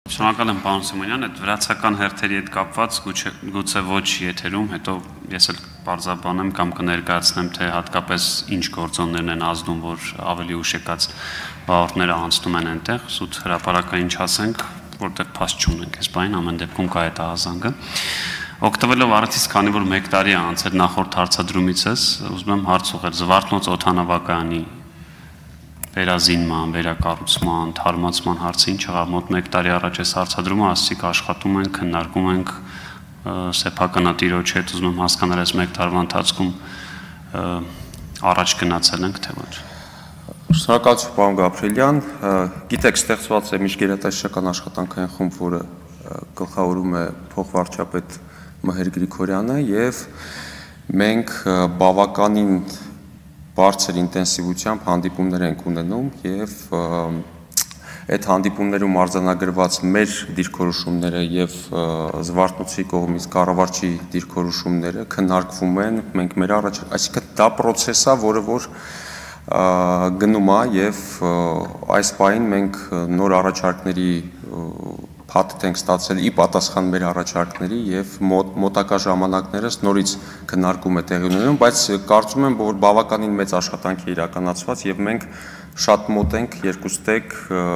Շնորհակալ եմ պարոն Սիմոնյան, այդ վրացական հերթերի հետ կապված գուցե ոչ եթերում, հետո ես էլ բարձաբանեմ կամ կներկայացնեմ, թե հատկապես ինչ գործոններն են ազդում, որ ավելի ուշեկած վարորդները անցնում են այնտեղ, սուտ հրապարակային չասենք, որտեղ փաստ չունենք, այս բանին ամեն դեպքում կա այդ ահազանգը։ Օգտվելով առիթից, քանի որ 1 տարի է անցել նախորդ հարցադրումից, ուզում եմ հարց ուղղել Զվարթնոց օդանավակայանի վերազինման, վերակառուցման, թարմացման հարցը ինչ եղավ, մոտ 1 տարի առաջ այս հարցադրումը ասացիք աշխատում ենք, քննարկում ենք սեփականատիրոջ հետ, ուզում եմ հասկանալ այս 1 տարվա ընթացքում առաջ գնացել ենք, թե ոչ։ Շնորհակալություն պարոն Գաբրելյան, գիտեք, ստեղծված է միջգերատեսչական աշխատանքային խումբ, որը գլխավորում է փոխվարչապետ Մհեր Գրիգորյանը, եւ մենք բավականին բարձր ինտենսիվությամբ հանդիպումներ ենք ունենում եւ այդ հանդիպումներում արձանագրված մեր դիրքորոշումները եւ Զվարթնոցի կողմից կառավարչի դիրքորոշումները քննարկվում են, մենք մեր այսինքն դա process է, որը որ գնում է եւ այս պահին մենք նոր առաջարկների փաթեթ ենք ստացել ի պատասխան մեր առաջարկների եւ մոտակա ժամանակներս նորից քննարկում է տեղի ունենում, բայց կարծում եմ, որ բավականին մեծ աշխատանք է իրականացված եւ մենք շատ մոտ ենք երկուստեք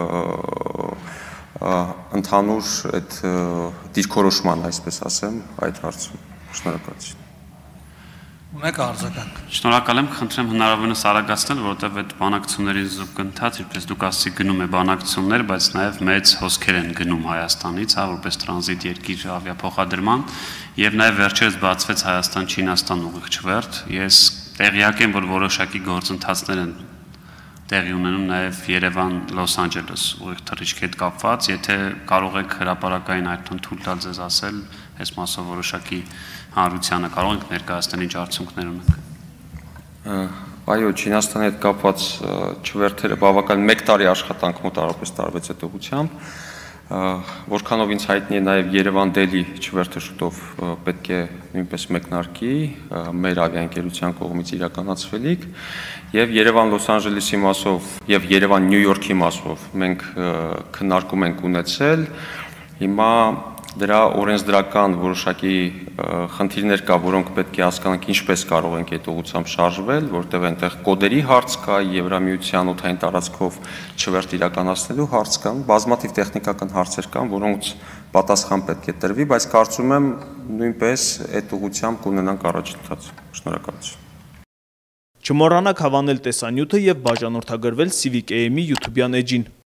ընդհանուր այդ դիրքորոշման, այսպես ասեմ, այդ հարցում։ Շնորհակալություն։ Ունեք արձագանք։ Շնորհակալ եմ, խնդրեմ հնարավորինս արագացնել, որովհետև այդ բանակցությունների զուգընթաց, ինչպես դուք ասացիք, գնում է բանակցություններ, բայց նաև մեծ հոսքեր են գնում Հայաստանից, որպես տրանզիտ երկիր ավիափոխադրման, եւ նաև վերջերս բացվեց Հայաստան-Չինաստան ուղիղ չվերթ։ Ես տեղյակ եմ, որ որոշակի գործընթացներ են տեղի ունենում նաև Երևան-Լոս Անջելես ուղիղ թռիչքի հետ կապված, եթե կարող եք հրապարակային այդքան թույլ տալ ձեզ ասել, այս մասով որոշակի հանրությանը կարող ենք ներկայացնել ինչ արդյունքներ ունենք։ Այո, Չինաստանի հետ կապված չվերթերը բավական 1 տարի աշխատանք մոտավորապես տարվեց այդ ուղղությամբ, որքանով ինձ հայտնի է նաև Երևան-Դելհի չվերթը շուտով պետք է նույնպես մեկնարկի մեր ավիաընկերության կողմից իրականացվելիք եւ Երևան-Լոս Անջելեսի մասով եւ Երևան-Նյու Յորքի մասով մենք քննարկում ենք ունեցել, հիմա դրա օրենսդրական որոշակի խնդիրներ կա, որոնք պետք է հասկանանք ինչպես կարող ենք այդ ուղղությամբ շարժվել, որտեղ այնտեղ կոդերի հարց կա, Եվրամիության օդային տարածքով չվերթ իրականացնելու հարց կան, բազմաթիվ տեխնիկական հարցեր կան, որոնց պատասխան պետք է տրվի, բայց կարծում եմ նույնպես այդ ուղղությամբ կունենանք առաջընթաց։ Շնորհակալություն։ Չմոռանաք հավանել տեսանյութը եւ բաժանորդագրվել Civic AM-ի YouTube-յան էջին։